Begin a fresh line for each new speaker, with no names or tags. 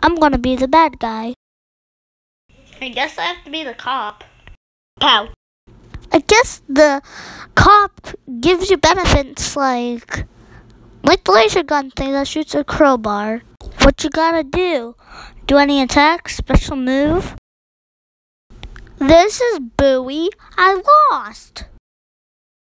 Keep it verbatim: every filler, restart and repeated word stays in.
I'm gonna be the bad guy.
I guess I have to be the cop. Pow.
I guess the cop gives you benefits like like the laser gun thing that shoots a crowbar. What you gotta do? Do any attacks? Special move? This is Bowie. I lost.